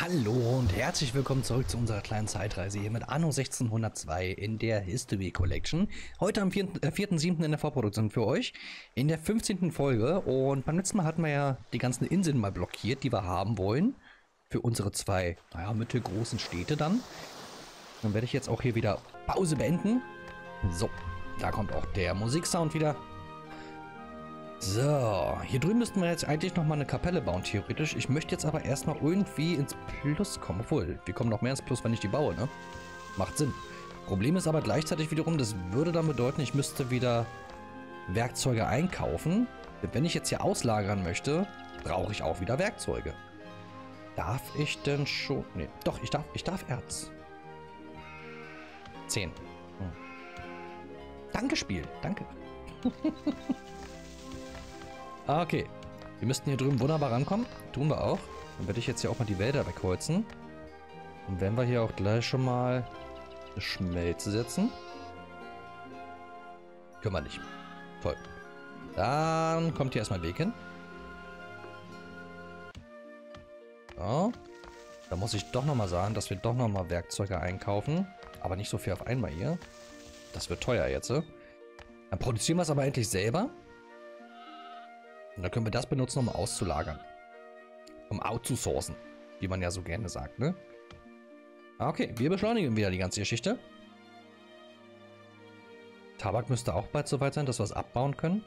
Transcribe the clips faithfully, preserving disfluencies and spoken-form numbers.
Hallo und herzlich willkommen zurück zu unserer kleinen Zeitreise hier mit Anno sechzehnhundertzwei in der History Collection. Heute am vierten siebten in der Vorproduktion für euch, in der fünfzehnten Folge. Und beim letzten Mal hatten wir ja die ganzen Inseln mal blockiert, die wir haben wollen. Für unsere zwei, naja, mittelgroßen Städte dann. Dann werde ich jetzt auch hier wieder Pause beenden. So, da kommt auch der Musiksound wieder. So, hier drüben müssten wir jetzt eigentlich nochmal eine Kapelle bauen, theoretisch. Ich möchte jetzt aber erstmal irgendwie ins Plus kommen. Obwohl, wir kommen noch mehr ins Plus, wenn ich die baue, ne? Macht Sinn. Problem ist aber gleichzeitig wiederum, das würde dann bedeuten, ich müsste wieder Werkzeuge einkaufen. Denn wenn ich jetzt hier auslagern möchte, brauche ich auch wieder Werkzeuge. Darf ich denn schon... Nee, doch, ich darf, ich darf Erz. zehn. Hm. Danke, Spiel. Danke. Okay, wir müssten hier drüben wunderbar rankommen. Tun wir auch. Dann werde ich jetzt hier auch mal die Wälder wegholzen. Und werden wir hier auch gleich schon mal eine Schmelze setzen. Können wir nicht. Toll. Dann kommt hier erstmal Weg hin. So. Da muss ich doch nochmal sagen, dass wir doch nochmal Werkzeuge einkaufen. Aber nicht so viel auf einmal hier. Das wird teuer jetzt. Dann produzieren wir es aber endlich selber. Und dann können wir das benutzen, um auszulagern. Um outzusourcen. Wie man ja so gerne sagt, ne? Okay, wir beschleunigen wieder die ganze Geschichte. Tabak müsste auch bald soweit sein, dass wir es abbauen können.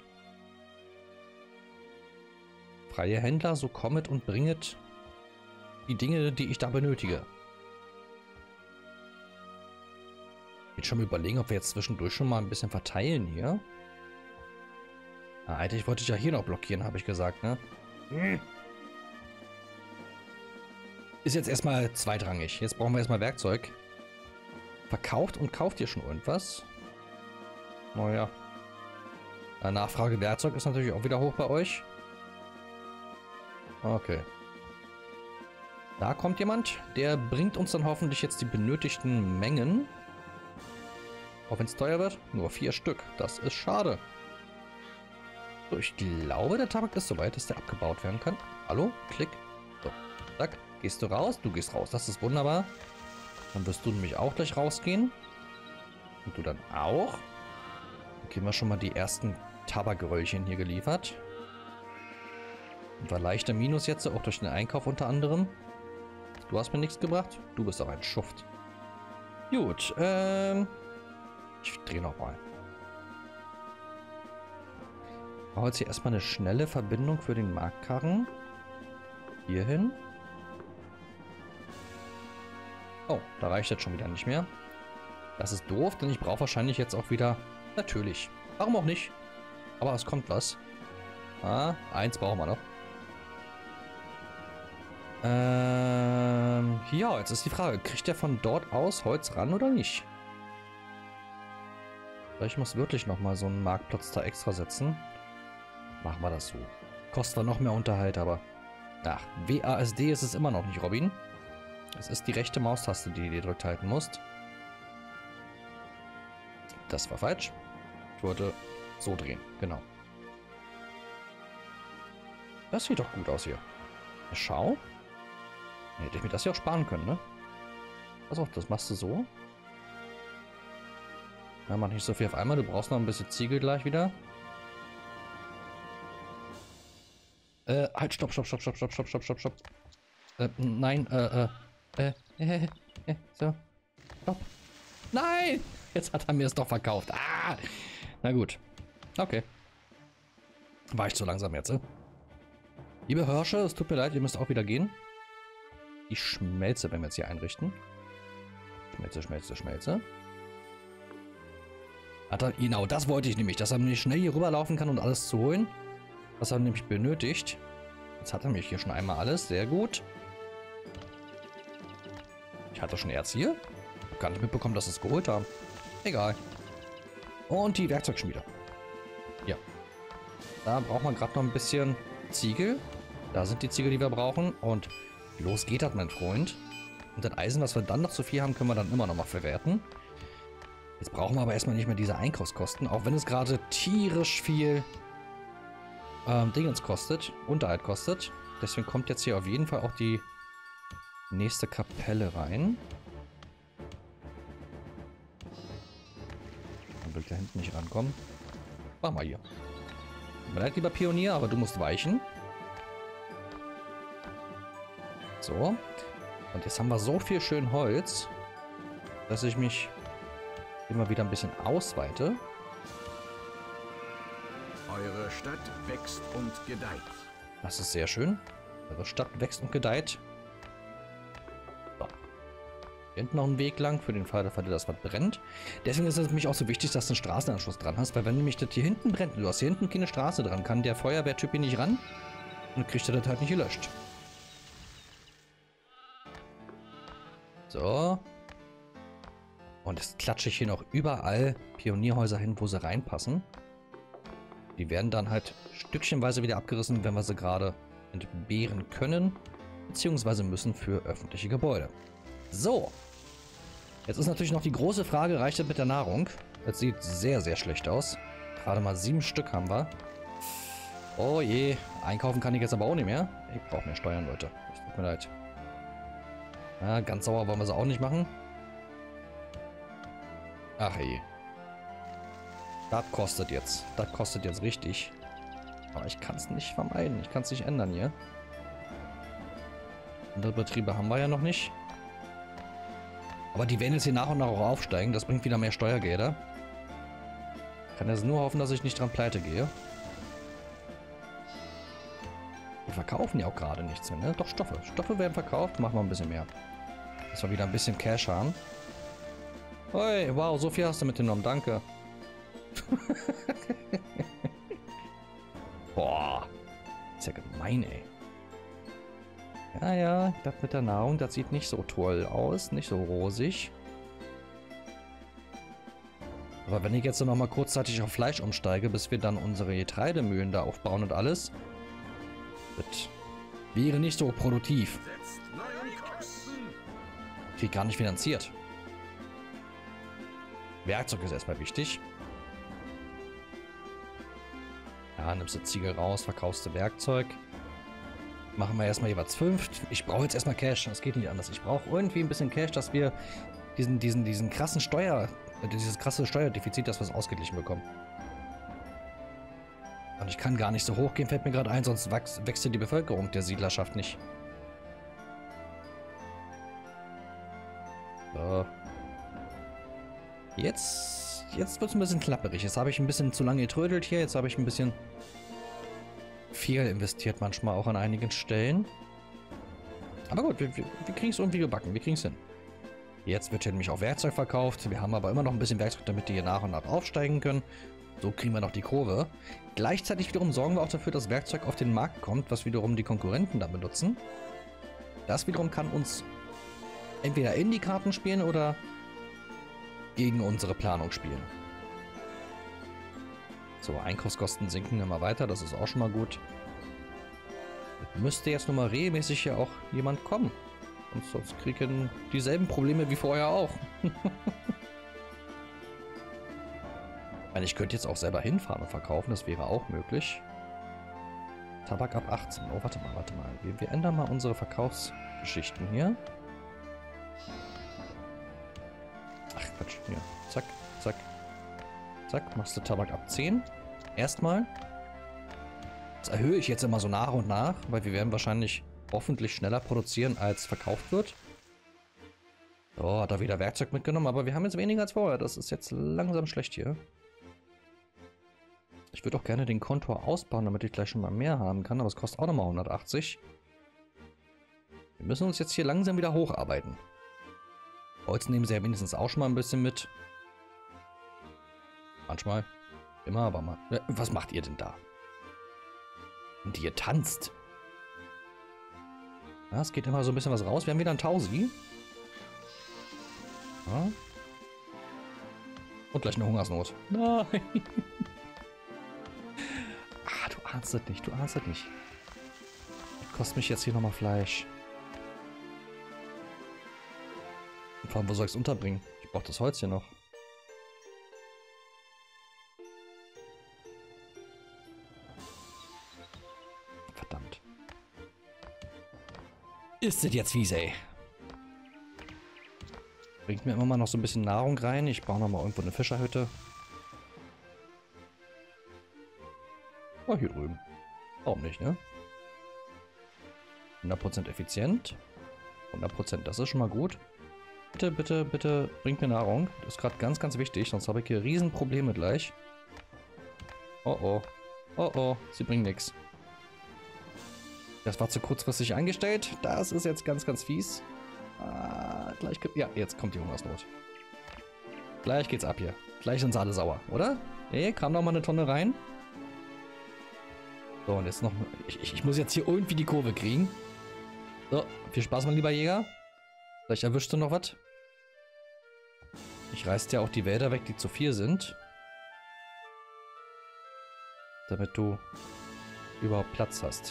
Freie Händler, so kommet und bringet die Dinge, die ich da benötige. Ich will schon mal überlegen, ob wir jetzt zwischendurch schon mal ein bisschen verteilen hier. Na, eigentlich wollte ich ja hier noch blockieren, habe ich gesagt, ne? Hm. Ist jetzt erstmal zweitrangig. Jetzt brauchen wir erstmal Werkzeug. Verkauft und kauft ihr schon irgendwas? Naja. Nachfrage Werkzeug ist natürlich auch wieder hoch bei euch. Okay. Da kommt jemand, der bringt uns dann hoffentlich jetzt die benötigten Mengen. Auch wenn es teuer wird. Nur vier Stück. Das ist schade. So, ich glaube, der Tabak ist soweit, dass der abgebaut werden kann. Hallo? Klick. So, zack. Gehst du raus? Du gehst raus. Das ist wunderbar. Dann wirst du nämlich auch gleich rausgehen. Und du dann auch. Dann kriegen wir schon mal die ersten Tabakröllchen hier geliefert. Und war leichter Minus jetzt, auch durch den Einkauf unter anderem. Du hast mir nichts gebracht. Du bist auch ein Schuft. Gut, ähm... ich drehe nochmal. Ich brauche jetzt hier erstmal eine schnelle Verbindung für den Marktkarren. Hier hin. Oh, da reicht jetzt schon wieder nicht mehr. Das ist doof, denn ich brauche wahrscheinlich jetzt auch wieder... Natürlich. Warum auch nicht? Aber es kommt was. Ah, eins brauchen wir noch. Ähm, ja, jetzt ist die Frage. Kriegt der von dort aus Holz ran oder nicht? Ich muss wirklich nochmal so einen Marktplatz da extra setzen. Machen wir das so. Kostet zwar noch mehr Unterhalt, aber... Ach, W A S D ist es immer noch nicht, Robin. Es ist die rechte Maustaste, die du gedrückt halten musst. Das war falsch. Ich wollte so drehen, genau. Das sieht doch gut aus hier. Schau. Hätte ich mir das ja auch sparen können, ne? Pass auf, das machst du so. Ja, mach nicht so viel auf einmal. Du brauchst noch ein bisschen Ziegel gleich wieder. Äh, halt, stopp, stopp, stopp, stopp, stopp, stopp, stopp, stopp, stopp. Äh, nein, äh, äh, äh, äh, äh, so. Stopp. Nein! Jetzt hat er mir es doch verkauft. Ah! Na gut. Okay. War ich zu langsam jetzt, äh? Liebe Hirsche, es tut mir leid, ihr müsst auch wieder gehen. Die Schmelze werden wir jetzt hier einrichten. Schmelze, Schmelze, Schmelze. Hat er, genau, das wollte ich nämlich, dass er nämlich schnell hier rüberlaufen kann und alles zu holen. Was er nämlich benötigt. Jetzt hat er mich hier schon einmal alles. Sehr gut. Ich hatte schon Erz hier. Ich habe gar nicht mitbekommen, dass sie es geholt haben. Egal. Und die Werkzeugschmiede. Ja. Da braucht man gerade noch ein bisschen Ziegel. Da sind die Ziegel, die wir brauchen. Und los geht das, mein Freund. Und das Eisen, was wir dann noch zu viel haben, können wir dann immer noch mal verwerten. Jetzt brauchen wir aber erstmal nicht mehr diese Einkaufskosten. Auch wenn es gerade tierisch viel... ähm, Dingens kostet, Unterhalt kostet. Deswegen kommt jetzt hier auf jeden Fall auch die nächste Kapelle rein. Dann will der hinten nicht rankommen. Mach mal hier. Tut mir leid, lieber Pionier, aber du musst weichen. So. Und jetzt haben wir so viel schön Holz, dass ich mich immer wieder ein bisschen ausweite. Eure Stadt wächst und gedeiht. Das ist sehr schön. Eure Stadt wächst und gedeiht. So. Hier hinten noch ein Weg lang, für den Fall, dass das was brennt. Deswegen ist es nämlich auch so wichtig, dass du einen Straßenanschluss dran hast, weil wenn nämlich das hier hinten brennt, du hast hier hinten keine Straße dran, kann der Feuerwehrtyp hier nicht ran und kriegt er das halt nicht gelöscht. So. Und jetzt klatsche ich hier noch überall Pionierhäuser hin, wo sie reinpassen. Die werden dann halt stückchenweise wieder abgerissen, wenn wir sie gerade entbehren können, beziehungsweise müssen für öffentliche Gebäude. So. Jetzt ist natürlich noch die große Frage, reicht das mit der Nahrung? Das sieht sehr, sehr schlecht aus. Gerade mal sieben Stück haben wir. Oh je, einkaufen kann ich jetzt aber auch nicht mehr. Ich brauche mehr Steuern, Leute. Es tut mir leid. Ja, ganz sauer wollen wir sie auch nicht machen. Ach je. Das kostet jetzt. Das kostet jetzt richtig. Aber ich kann es nicht vermeiden. Ich kann es nicht ändern hier. Andere Betriebe haben wir ja noch nicht. Aber die werden jetzt hier nach und nach auch aufsteigen. Das bringt wieder mehr Steuergelder. Ich kann jetzt nur hoffen, dass ich nicht dran pleite gehe. Wir verkaufen ja auch gerade nichts mehr, ne? Doch, Stoffe. Stoffe werden verkauft. Machen wir ein bisschen mehr. Dass wir wieder ein bisschen Cash haben. Hey, wow, so viel hast du mitgenommen. Danke. Boah. Ist ja gemein, ey. Ja, ja, das mit der Nahrung, das sieht nicht so toll aus. Nicht so rosig. Aber wenn ich jetzt noch mal kurzzeitig auf Fleisch umsteige, bis wir dann unsere Getreidemühlen da aufbauen und alles, das wäre nicht so produktiv. Krieg gar nicht finanziert. Werkzeug ist erstmal wichtig. Ja, nimmst du Ziegel raus, verkaufst du Werkzeug. Machen wir erstmal jeweils fünf. Ich brauche jetzt erstmal Cash. Das geht nicht anders. Ich brauche irgendwie ein bisschen Cash, dass wir diesen, diesen, diesen krassen Steuer, dieses krasse Steuerdefizit, dass wir es ausgeglichen bekommen. Und ich kann gar nicht so hoch gehen, fällt mir gerade ein, sonst wächst die Bevölkerung der Siedlerschaft nicht. So. Jetzt, jetzt wird es ein bisschen klapperig. Jetzt habe ich ein bisschen zu lange getrödelt hier. Jetzt habe ich ein bisschen viel investiert manchmal auch an einigen Stellen. Aber gut, wir, wir, wir kriegen es irgendwie gebacken. Wir kriegen es hin. Jetzt wird hier nämlich auch Werkzeug verkauft. Wir haben aber immer noch ein bisschen Werkzeug, damit die hier nach und nach aufsteigen können. So kriegen wir noch die Kurve. Gleichzeitig wiederum sorgen wir auch dafür, dass Werkzeug auf den Markt kommt, was wiederum die Konkurrenten da benutzen. Das wiederum kann uns entweder in die Karten spielen oder gegen unsere Planung spielen. So, Einkaufskosten sinken immer weiter, das ist auch schon mal gut. Müsste jetzt nur mal regelmäßig hier auch jemand kommen. Und sonst kriegen dieselben Probleme wie vorher auch. Ich könnte jetzt auch selber hinfahren und verkaufen, das wäre auch möglich. Tabak ab achtzehn. Oh, warte mal, warte mal. Wir, wir ändern mal unsere Verkaufsgeschichten hier. Ach, Quatsch. Hier. Zack, zack. Zack, machst du Tabak ab zehn. Erstmal. Das erhöhe ich jetzt immer so nach und nach, weil wir werden wahrscheinlich hoffentlich schneller produzieren, als verkauft wird. So, hat er wieder Werkzeug mitgenommen, aber wir haben jetzt weniger als vorher. Das ist jetzt langsam schlecht hier. Ich würde auch gerne den Kontor ausbauen, damit ich gleich schon mal mehr haben kann, aber es kostet auch nochmal hundertachtzig. Wir müssen uns jetzt hier langsam wieder hocharbeiten. Holz nehmen sie ja wenigstens auch schon mal ein bisschen mit. Manchmal. Immer, aber mal. Was macht ihr denn da? Und ihr tanzt. Ja, es geht immer so ein bisschen was raus. Wir haben wieder einen Tausi. Ja. Und gleich eine Hungersnot. Nein. Ah, du ahnst es nicht. Du ahnst es nicht. Das kostet mich jetzt hier nochmal Fleisch. Und vor allem, wo soll ich es unterbringen? Ich brauche das Holz hier noch. Verdammt. Ist das jetzt fies, ey. Bringt mir immer mal noch so ein bisschen Nahrung rein. Ich brauche noch mal irgendwo eine Fischerhütte. Oh, hier drüben. Warum nicht, ne? hundert Prozent effizient. hundert Prozent, das ist schon mal gut. Bitte, bitte, bitte bringt mir Nahrung. Das ist gerade ganz, ganz wichtig, sonst habe ich hier Riesenprobleme gleich. Oh oh. Oh oh, sie bringen nichts. Das war zu kurzfristig eingestellt. Das ist jetzt ganz, ganz fies. Ah, gleich, ja, jetzt kommt die Hungersnot. Gleich geht's ab hier. Gleich sind sie alle sauer, oder? Nee, kam noch mal eine Tonne rein. So, und jetzt noch... Ich, ich, ich muss jetzt hier irgendwie die Kurve kriegen. So, viel Spaß, mein lieber Jäger. Vielleicht erwischst du noch was. Ich reiß dir auch die Wälder weg, die zu viel sind. Damit du überhaupt Platz hast.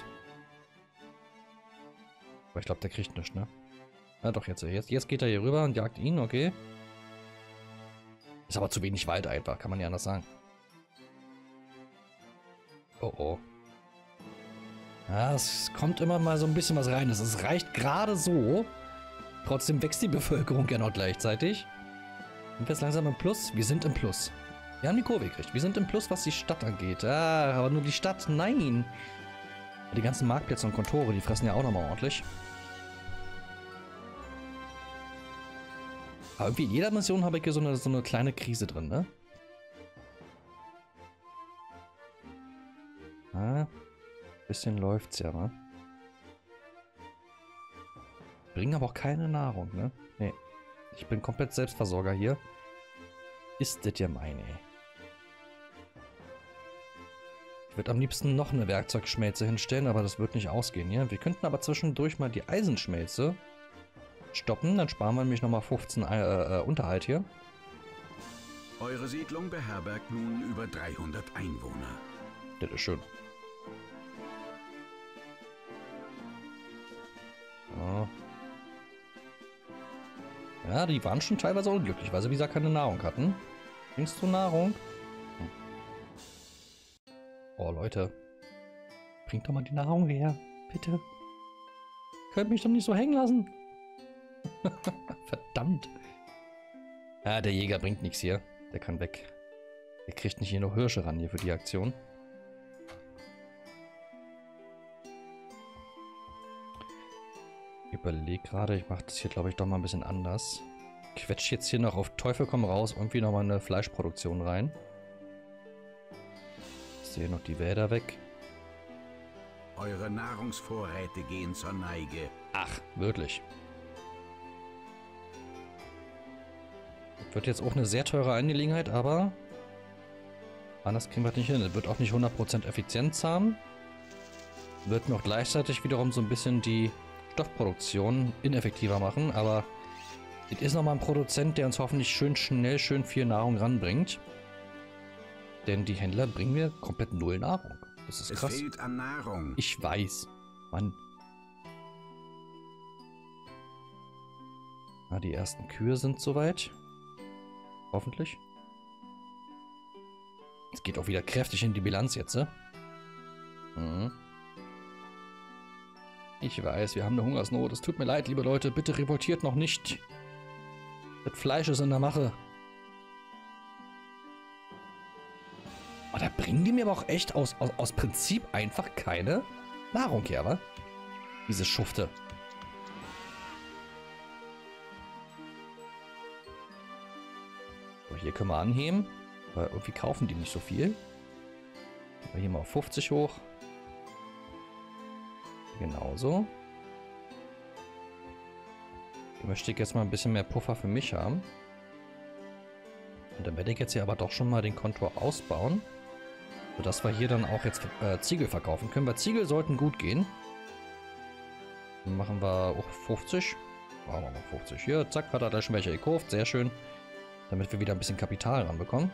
Aber ich glaube, der kriegt nichts, ne? Na doch, jetzt, jetzt, jetzt geht er hier rüber und jagt ihn, okay. Ist aber zu wenig Wald einfach, kann man ja anders sagen. Oh oh. Ja, es kommt immer mal so ein bisschen was rein. Es reicht gerade so. Trotzdem wächst die Bevölkerung ja noch gleichzeitig. Sind wir jetzt langsam im Plus? Wir sind im Plus. Wir haben die Kurve gekriegt. Wir sind im Plus, was die Stadt angeht. Ah, aber nur die Stadt. Nein. Die ganzen Marktplätze und Kontore, die fressen ja auch nochmal ordentlich. Aber irgendwie in jeder Mission habe ich hier so eine, so eine kleine Krise drin, ne? Ah, bisschen läuft's ja, ne? Bringen aber auch keine Nahrung, ne? Nee. Ich bin komplett Selbstversorger hier. Ist das ja meine. Ich würde am liebsten noch eine Werkzeugschmelze hinstellen, aber das wird nicht ausgehen hier. Wir könnten aber zwischendurch mal die Eisenschmelze stoppen, dann sparen wir nämlich nochmal fünfzehn äh, äh, Unterhalt hier. Eure Siedlung beherbergt nun über dreihundert Einwohner. Das ist schön. Ja. Ja, die waren schon teilweise unglücklich, weil sie wie gesagt keine Nahrung hatten. Bringst du Nahrung? Hm. Oh Leute. Bringt doch mal die Nahrung her. Bitte. Könnt mich doch nicht so hängen lassen. Verdammt. Ja, der Jäger bringt nichts hier. Der kann weg. Der kriegt nicht hier noch Hirsche ran hier für die Aktion. Ich überlege gerade, ich mache das hier glaube ich doch mal ein bisschen anders. Quetsch jetzt hier noch auf Teufel komm raus irgendwie nochmal eine Fleischproduktion rein. Ich sehe noch die Wälder weg. Eure Nahrungsvorräte gehen zur Neige. Ach, wirklich. Das wird jetzt auch eine sehr teure Angelegenheit, aber anders kriegen wir das nicht hin. Es wird auch nicht hundert Prozent Effizienz haben. Wird noch gleichzeitig wiederum so ein bisschen die Stoffproduktion ineffektiver machen, aber es ist nochmal ein Produzent, der uns hoffentlich schön schnell, schön viel Nahrung ranbringt. Denn die Händler bringen mir komplett null Nahrung. Das ist krass. Es fehlt an Nahrung. Ich weiß. Mann. Na, die ersten Kühe sind soweit. Hoffentlich. Es geht auch wieder kräftig in die Bilanz jetzt, ne? Mhm. Ich weiß, wir haben eine Hungersnot. Es tut mir leid, liebe Leute. Bitte revoltiert noch nicht. Das Fleisch ist in der Mache. Oh, da bringen die mir aber auch echt aus, aus, aus Prinzip einfach keine Nahrung her, wa? Diese Schufte. So, hier können wir anheben. Weil irgendwie kaufen die nicht so viel. Gehen wir hier mal auf fünfzig hoch. Genauso. Ich möchte jetzt mal ein bisschen mehr Puffer für mich haben. Und dann werde ich jetzt hier aber doch schon mal den Kontor ausbauen. Sodass wir hier dann auch jetzt äh, Ziegel verkaufen können. Weil Ziegel sollten gut gehen. Dann machen wir auch fünfzig. Machen wir mal fünfzig. Hier, zack, hat er da schon welche gekauft. Sehr schön. Damit wir wieder ein bisschen Kapital ranbekommen.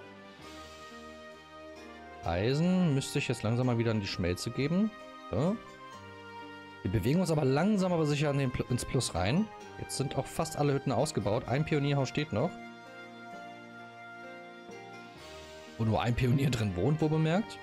Eisen müsste ich jetzt langsam mal wieder in die Schmelze geben. So. Wir bewegen uns aber langsam aber sicher an den Pl- ins Plus rein. Jetzt sind auch fast alle Hütten ausgebaut. Ein Pionierhaus steht noch. Wo nur ein Pionier drin wohnt, wo bemerkt.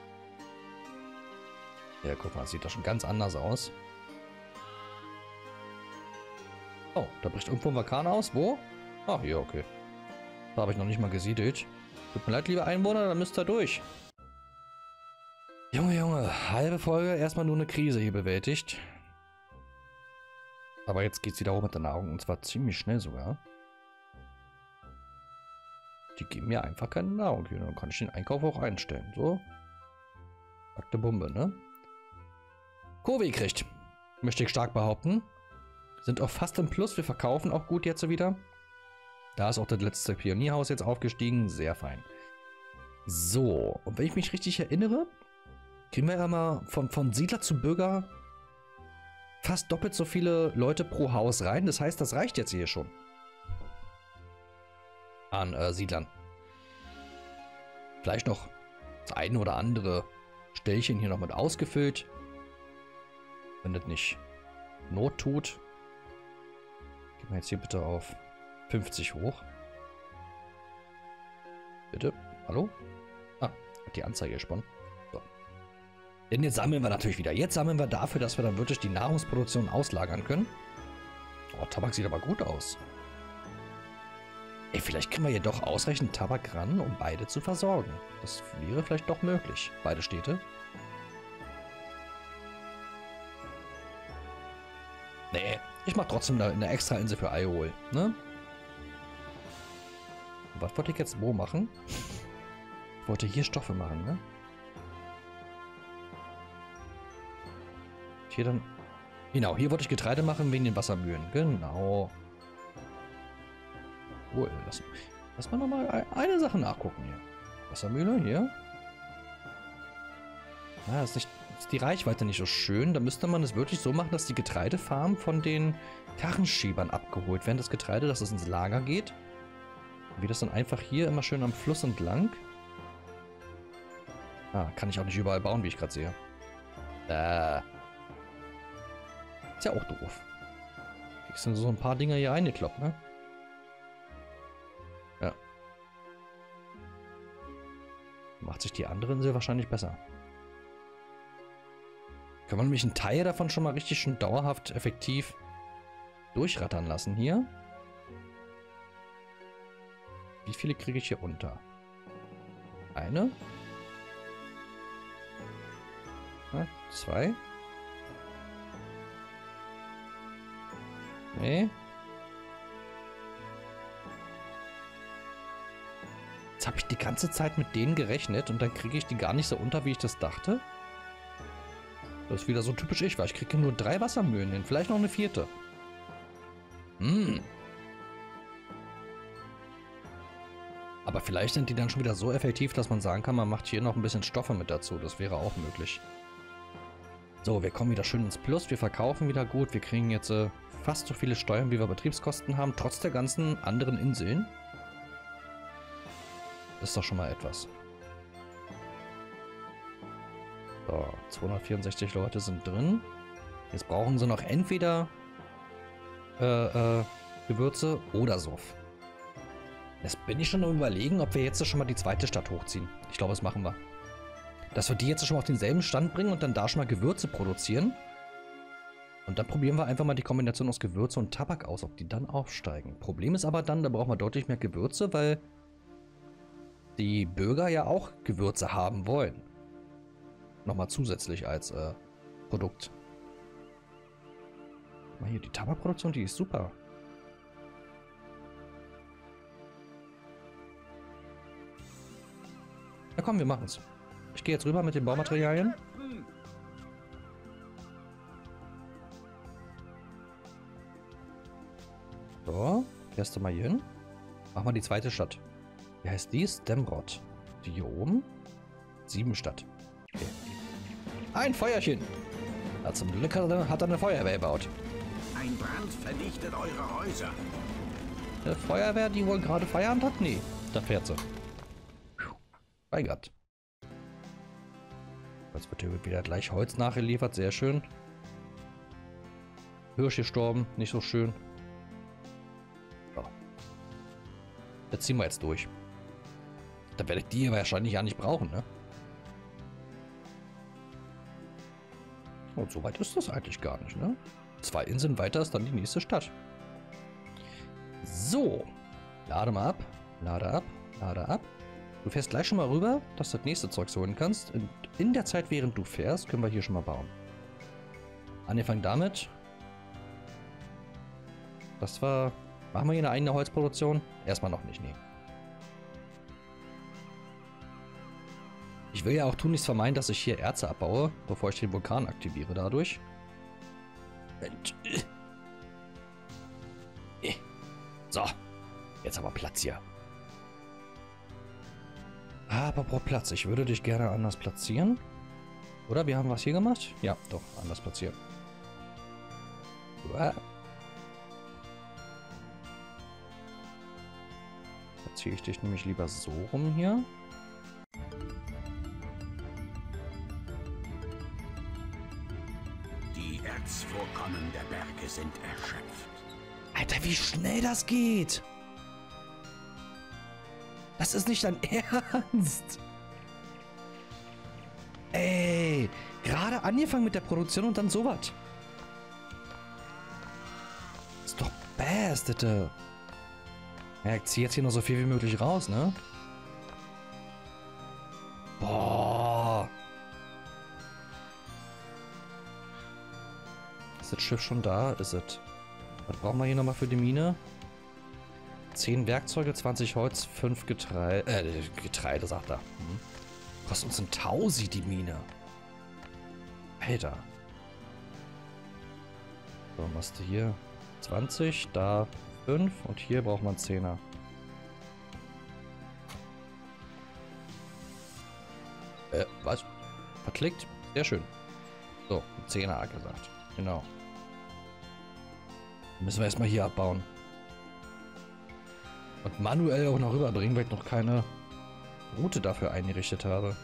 Ja, guck mal, das sieht doch schon ganz anders aus. Oh, da bricht irgendwo ein Vulkan aus. Wo? Ach, hier, okay. Da habe ich noch nicht mal gesiedelt. Tut mir leid, liebe Einwohner, dann müsst ihr durch. Junge, Junge, halbe Folge, erstmal nur eine Krise hier bewältigt. Aber jetzt geht es wieder hoch mit der Nahrung, und zwar ziemlich schnell sogar. Die geben mir einfach keine Nahrung hier, dann kann ich den Einkauf auch einstellen. So. Akte Bombe, ne? Kurve kriegt. Möchte ich stark behaupten. Sind auch fast im Plus, wir verkaufen auch gut jetzt wieder. Da ist auch das letzte Pionierhaus jetzt aufgestiegen, sehr fein. So, und wenn ich mich richtig erinnere, kriegen wir ja mal von, von Siedler zu Bürger fast doppelt so viele Leute pro Haus rein. Das heißt, das reicht jetzt hier schon. An äh, Siedlern. Vielleicht noch das eine oder andere Stellchen hier noch mit ausgefüllt. Wenn das nicht Not tut. Gehen wir jetzt hier bitte auf fünfzig hoch. Bitte. Hallo? Ah, hat die Anzeige gesponnen. So. Denn jetzt sammeln wir natürlich wieder. Jetzt sammeln wir dafür, dass wir dann wirklich die Nahrungsproduktion auslagern können. Oh, Tabak sieht aber gut aus. Ey, vielleicht kriegen wir hier doch ausreichend Tabak ran, um beide zu versorgen. Das wäre vielleicht doch möglich. Beide Städte. Nee, ich mache trotzdem eine, eine extra Insel für Aiol, ne? Was wollte ich jetzt wo machen? Ich wollte hier Stoffe machen, ne? Hier dann... Genau, hier wollte ich Getreide machen wegen den Wassermühlen. Genau. Oh, lass, lass mal nochmal eine Sache nachgucken hier. Wassermühle hier. Ah, ist, nicht, ist die Reichweite nicht so schön. Da müsste man es wirklich so machen, dass die Getreidefarmen von den Karrenschiebern abgeholt werden. Das Getreide, dass es ins Lager geht. Wie das dann einfach hier immer schön am Fluss entlang. Ah, kann ich auch nicht überall bauen, wie ich gerade sehe. Äh. Ist ja auch doof. Kriegst du so ein paar Dinger hier eingekloppt, ne? Ja. Macht sich die andere Insel wahrscheinlich besser. Kann man nämlich einen Teil davon schon mal richtig schön dauerhaft effektiv durchrattern lassen hier. Wie viele kriege ich hier unter? Eine. Ja, zwei. Nee. Jetzt habe ich die ganze Zeit mit denen gerechnet und dann kriege ich die gar nicht so unter, wie ich das dachte. Das ist wieder so typisch ich, weil ich kriege nur drei Wassermühlen hin. Vielleicht noch eine vierte. Hm. Aber vielleicht sind die dann schon wieder so effektiv, dass man sagen kann, man macht hier noch ein bisschen Stoffe mit dazu. Das wäre auch möglich. So, wir kommen wieder schön ins Plus. Wir verkaufen wieder gut. Wir kriegen jetzt äh, fast so viele Steuern, wie wir Betriebskosten haben, trotz der ganzen anderen Inseln. Das ist doch schon mal etwas. So, zweihundertvierundsechzig Leute sind drin. Jetzt brauchen sie noch entweder äh, äh, Gewürze oder Suff. Jetzt bin ich schon am Überlegen, ob wir jetzt schon mal die zweite Stadt hochziehen. Ich glaube, das machen wir. Dass wir die jetzt schon mal auf denselben Stand bringen und dann da schon mal Gewürze produzieren. Und dann probieren wir einfach mal die Kombination aus Gewürze und Tabak aus, ob die dann aufsteigen. Problem ist aber dann, da brauchen wir deutlich mehr Gewürze, weil die Bürger ja auch Gewürze haben wollen. Nochmal zusätzlich als äh, Produkt. Mal hier, die Tabakproduktion, die ist super. Na komm, wir machen's. Ich gehe jetzt rüber mit den Baumaterialien. So, fährst du mal hier hin. Mach mal die zweite Stadt. Wie heißt die? Stemrod. Die hier oben? Siebenstadt. Okay. Ein Feuerchen. Ja, zum Glück hat er, hat er eine Feuerwehr gebaut. Ein Brand vernichtet eure Häuser. Eine Feuerwehr, die wohl gerade Feierabend hat? Nee, da fährt sie. Bei Gott. Jetzt wird hier wieder gleich Holz nachgeliefert, sehr schön. Hirsch gestorben, nicht so schön. So. Das ziehen wir jetzt durch. Da werde ich die wahrscheinlich ja nicht brauchen, ne? Und so weit ist das eigentlich gar nicht, ne? Zwei Inseln weiter ist dann die nächste Stadt. So. Lade mal ab. Lade ab. Lade ab. Du fährst gleich schon mal rüber, dass du das nächste Zeug holen kannst. Und in der Zeit, während du fährst, können wir hier schon mal bauen. Angefangen damit. Das war... Machen wir hier eine eigene Holzproduktion? Erstmal noch nicht, nee. Ich will ja auch tunlichst vermeiden, dass ich hier Erze abbaue, bevor ich den Vulkan aktiviere dadurch. So, jetzt aber Platz hier. Aber pro Platz, ich würde dich gerne anders platzieren. Oder wir haben was hier gemacht? Ja, doch, anders platzieren. Uah. Platziere ich dich nämlich lieber so rum hier. Die Erzvorkommen der Berge sind erschöpft. Alter, wie schnell das geht! Das ist nicht dein Ernst! Ey, gerade angefangen mit der Produktion und dann sowas. Ist doch best, bitte. Ja, ich ziehe jetzt hier noch so viel wie möglich raus, ne? Boah. Ist das Schiff schon da? Ist es. Was brauchen wir hier nochmal für die Mine? zehn Werkzeuge, zwanzig Holz, fünf Getreide. Äh, Getreide, sagt er. Hm. Kostet uns ein Tausi die Mine. Alter. So, machst du hier zwanzig, da fünf und hier braucht man zehner. Äh, was? Verklickt? Sehr schön. So, zehner gesagt. Genau. Müssen wir erstmal hier abbauen. Und manuell auch noch rüberbringen, weil ich noch keine Route dafür eingerichtet habe.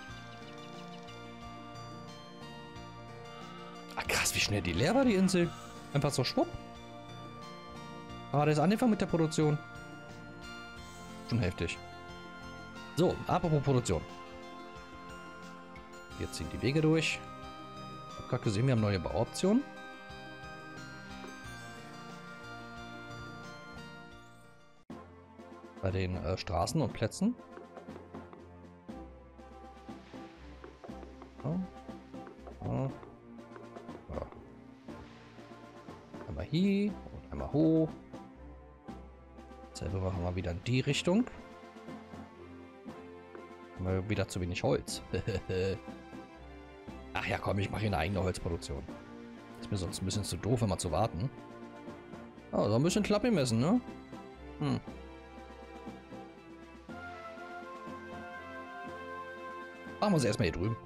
Ah krass, wie schnell die leer war, die Insel. Einfach so schwupp. Aber der ist angefangen mit der Produktion. Schon heftig. So, apropos Produktion. Wir ziehen die Wege durch. Ich habe gerade gesehen, wir haben neue Bauoptionen. Bei den äh, Straßen und Plätzen. Ja. Ja. Ja. Einmal hier und einmal hoch. Selber machen wir wieder in die Richtung. Haben wir wieder zu wenig Holz. Ach ja, komm, ich mache hier eine eigene Holzproduktion. Ist mir sonst ein bisschen zu doof, immer zu warten. Oh, so ein bisschen Klappe messen, ne? Hm. Machen wir es erstmal hier drüben.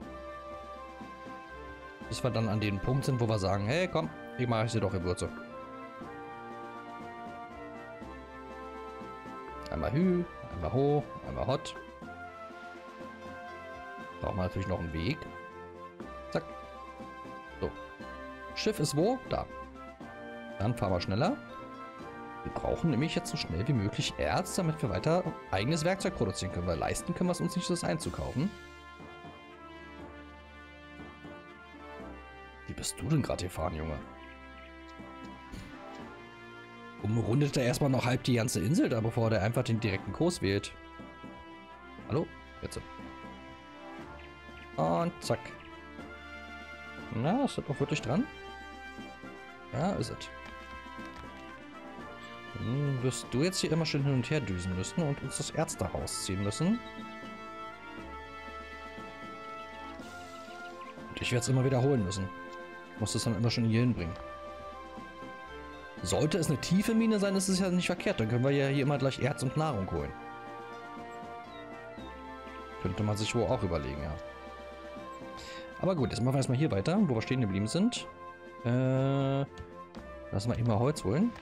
Bis wir dann an den Punkt sind, wo wir sagen, hey, komm, ich mache sie doch in Würze. Einmal Hü, einmal hoch, einmal hot. Brauchen wir natürlich noch einen Weg. Zack. So. Schiff ist wo? Da. Dann fahren wir schneller. Wir brauchen nämlich jetzt so schnell wie möglich Erz, damit wir weiter eigenes Werkzeug produzieren können. Weil leisten können wir es uns nicht, das einzukaufen. Wie bist du denn gerade gefahren, Junge? Umrundet er erstmal noch halb die ganze Insel da, bevor er einfach den direkten Kurs wählt. Hallo? Jetzt. Und zack. Na, ist das auch wirklich dran? Ja, ist es. Dann wirst du jetzt hier immer schön hin und her düsen müssen und uns das Erz da rausziehen müssen. Und ich werde es immer wiederholen müssen. Muss es dann immer schon hier hinbringen. Sollte es eine tiefe Mine sein, ist es ja nicht verkehrt. Dann können wir ja hier immer gleich Erz und Nahrung holen. Könnte man sich wohl auch überlegen, ja. Aber gut, jetzt machen wir erstmal hier weiter, wo wir stehen geblieben sind. Äh, lassen wir immer Holz holen.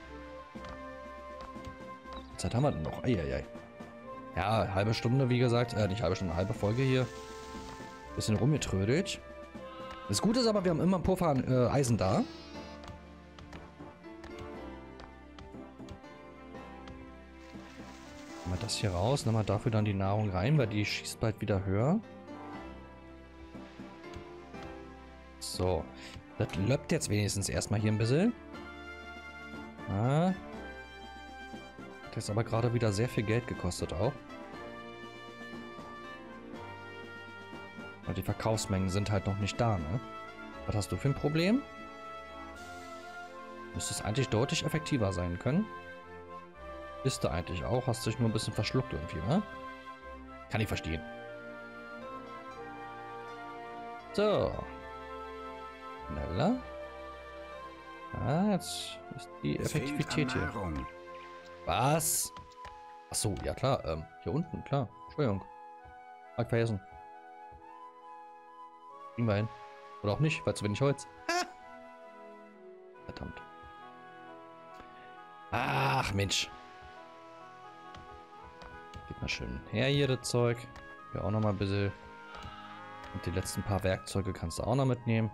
Was Zeit haben wir denn noch? Eieiei. Ja, halbe Stunde, wie gesagt. Äh, nicht halbe Stunde, halbe Folge hier. Bisschen rumgetrödelt. Das Gute ist aber, wir haben immer Puffer an äh, Eisen da. Nehmen wir das hier raus, nehmen wir dafür dann die Nahrung rein, weil die schießt bald wieder höher. So, das löppt jetzt wenigstens erstmal hier ein bisschen. Ah. Hat jetzt aber gerade wieder sehr viel Geld gekostet auch. Und die Verkaufsmengen sind halt noch nicht da, ne? Was hast du für ein Problem? Müsste es eigentlich deutlich effektiver sein können. Ist da eigentlich auch. Hast dich nur ein bisschen verschluckt irgendwie, ne? Kann ich verstehen. So. Schneller. Ah, jetzt ist die Effektivität hier. Was? Achso, ja klar. Ähm, hier unten, klar. Entschuldigung. Hab ich vergessen. Kriegen wir hin. Oder auch nicht, weil zu wenig Holz. Ah. Verdammt. Ach, Mensch. Gib mal schön her hier das Zeug. Hier auch noch mal ein bisschen. Und die letzten paar Werkzeuge kannst du auch noch mitnehmen.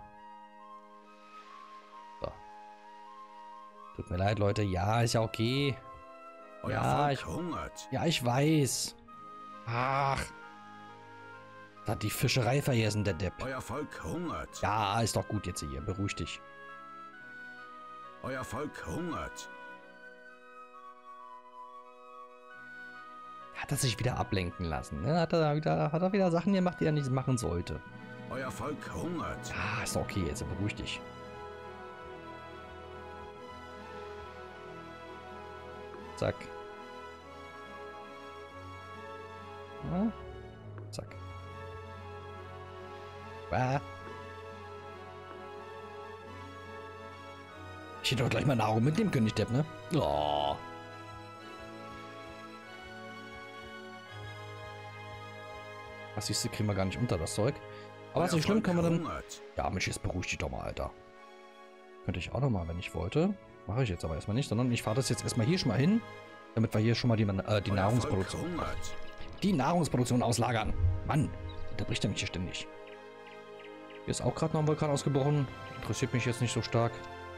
So. Tut mir leid, Leute. Ja, ist ja okay. Euer Ja, Volk ich, hungert. ja, ich weiß. Ach. Da hat die Fischerei vergessen, der Depp. Euer Volk hungert. Ja, ist doch gut jetzt hier. Beruhig dich. Euer Volk hungert. Hat er sich wieder ablenken lassen, ne? Hat er wieder, hat er wieder Sachen gemacht, die er nicht machen sollte. Euer Volk hungert. Ja, ist doch okay, jetzt beruhig dich. Zack. Ja. Zack. Ah. Ich hätte doch gleich mal Nahrung mitnehmen können, nicht Depp, ne? Oh. Was siehst du, kriegen wir gar nicht unter das Zeug. Aber ist nicht schlimm, können wir dann... Ja, Mensch, jetzt beruhig dich doch mal, Alter. Könnte ich auch noch mal, wenn ich wollte. Mache ich jetzt aber erstmal nicht, sondern ich fahre das jetzt erstmal hier schon mal hin, damit wir hier schon mal die, äh, die Nahrungsproduktion... Die Nahrungsproduktion auslagern. Mann, da bricht er mich hier ständig. Hier ist auch gerade noch ein Vulkan ausgebrochen. Interessiert mich jetzt nicht so stark.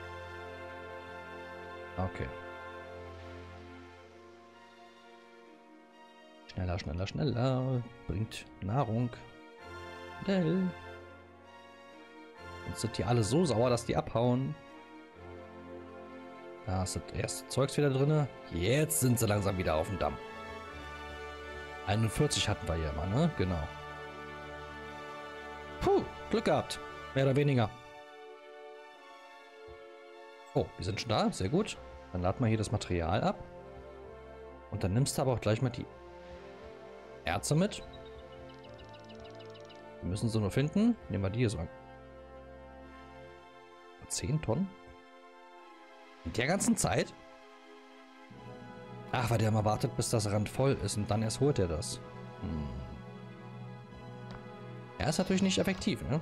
Okay. Schneller, schneller, schneller. Bringt Nahrung. Schnell. Jetzt sind die alle so sauer, dass die abhauen. Da ist das erste Zeugs wieder drin. Jetzt sind sie langsam wieder auf dem Damm. einundvierzig hatten wir hier mal, ne? Genau. Puh, Glück gehabt. Mehr oder weniger. Oh, wir sind schon da. Sehr gut. Dann laden wir hier das Material ab. Und dann nimmst du aber auch gleich mal die Erze mit. Wir müssen sie nur finden. Nehmen wir die hier so an. zehn Tonnen? In der ganzen Zeit? Ach, weil der mal wartet, bis das Rand voll ist und dann erst holt er das. Hm. Er ist natürlich nicht effektiv, ne?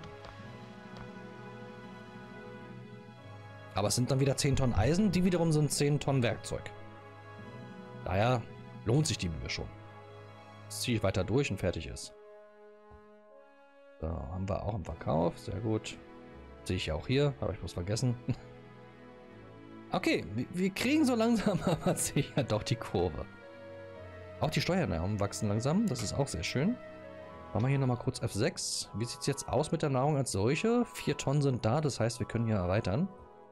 Aber es sind dann wieder zehn Tonnen Eisen, die wiederum sind zehn Tonnen Werkzeug. Daher lohnt sich die Mühe schon. Jetzt ziehe ich weiter durch und fertig ist. So, haben wir auch im Verkauf. Sehr gut. Sehe ich ja auch hier. Habe ich bloß vergessen. Okay, wir, wir kriegen so langsam aber sicher doch die Kurve. Auch die Steuernahrung wachsen langsam. Das ist auch sehr schön. Machen wir hier nochmal kurz F sechs. Wie sieht es jetzt aus mit der Nahrung als solche? Vier Tonnen sind da, das heißt, wir können hier erweitern.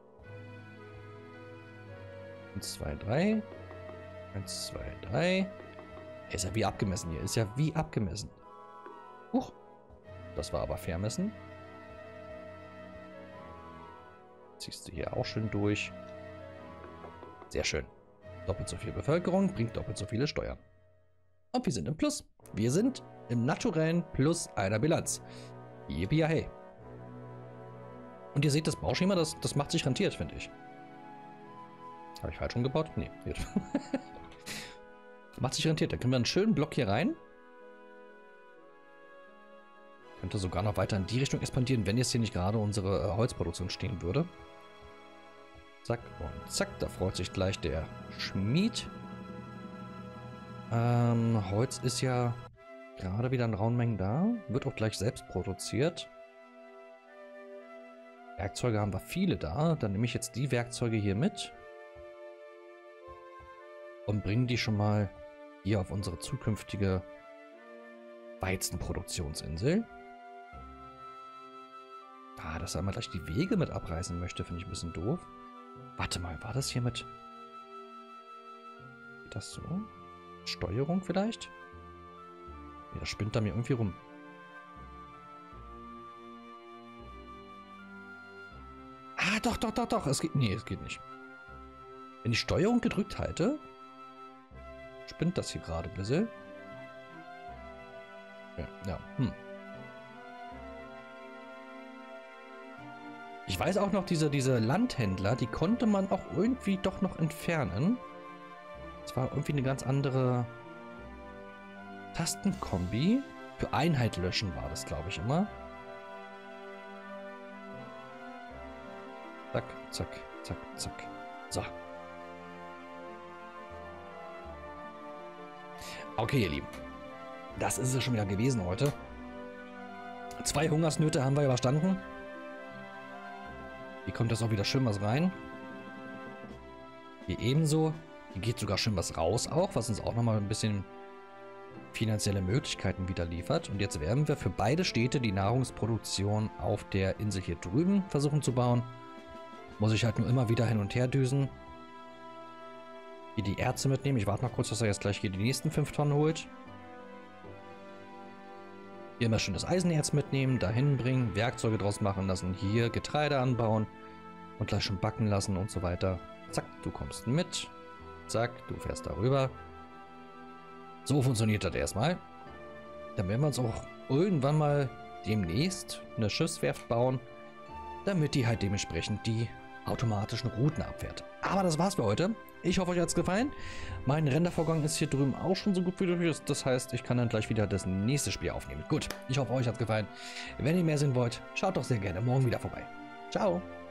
eins, zwei, drei. eins, zwei, drei. Ist ja wie abgemessen hier. Ist ja wie abgemessen. Huch. Das war aber Vermessen. Ziehst du hier auch schön durch. Sehr schön. Doppelt so viel Bevölkerung bringt doppelt so viele Steuern. Und wir sind im Plus. Wir sind im naturellen Plus einer Bilanz. Yippie hey. Und ihr seht das Bauschema, das, das macht sich rentiert, finde ich. Habe ich falsch umgebaut? Nee. Macht sich rentiert. Da können wir einen schönen Block hier rein. Könnte sogar noch weiter in die Richtung expandieren, wenn jetzt hier nicht gerade unsere äh, Holzproduktion stehen würde. Zack und zack. Da freut sich gleich der Schmied. Ähm, Holz ist ja gerade wieder in rauen Mengen da. Wird auch gleich selbst produziert. Werkzeuge haben wir viele da. Dann nehme ich jetzt die Werkzeuge hier mit. Und bringen die schon mal hier auf unsere zukünftige Weizenproduktionsinsel. Ah, dass er mal gleich die Wege mit abreißen möchte, finde ich ein bisschen doof. Warte mal, war das hier mit... Geht das so? Steuerung vielleicht? Ja, das spinnt da mir irgendwie rum. Ah, doch, doch, doch, doch. Es geht. Nee, es geht nicht. Wenn ich Steuerung gedrückt halte, spinnt das hier gerade ein bisschen. Ja, ja. Hm. Ich weiß auch noch, diese, diese Landhändler, die konnte man auch irgendwie doch noch entfernen. Das war irgendwie eine ganz andere Tastenkombi. Für Einheit löschen war das, glaube ich, immer. Zack, zack, zack, zack. So. Okay, ihr Lieben. Das ist es schon wieder gewesen heute. Zwei Hungersnöte haben wir überstanden. Hier kommt jetzt auch wieder schön was rein. Hier ebenso. Hier geht sogar schön was raus auch, was uns auch nochmal ein bisschen finanzielle Möglichkeiten wieder liefert. Und jetzt werden wir für beide Städte die Nahrungsproduktion auf der Insel hier drüben versuchen zu bauen. Muss ich halt nur immer wieder hin und her düsen. Hier die Erze mitnehmen. Ich warte mal kurz, dass er jetzt gleich hier die nächsten fünf Tonnen holt. Hier immer schön das Eisenerz mitnehmen, dahin bringen, Werkzeuge draus machen lassen, hier Getreide anbauen und gleich schon backen lassen und so weiter. Zack, du kommst mit. Zack, du fährst darüber. So funktioniert das erstmal. Dann werden wir uns auch irgendwann mal demnächst eine Schiffswerft bauen, damit die halt dementsprechend die automatischen Routen abfährt. Aber das war's für heute. Ich hoffe, euch hat es gefallen. Mein Rendervorgang ist hier drüben auch schon so gut wie durch. Das heißt, ich kann dann gleich wieder das nächste Spiel aufnehmen. Gut, ich hoffe, euch hat es gefallen. Wenn ihr mehr sehen wollt, schaut doch sehr gerne morgen wieder vorbei. Ciao!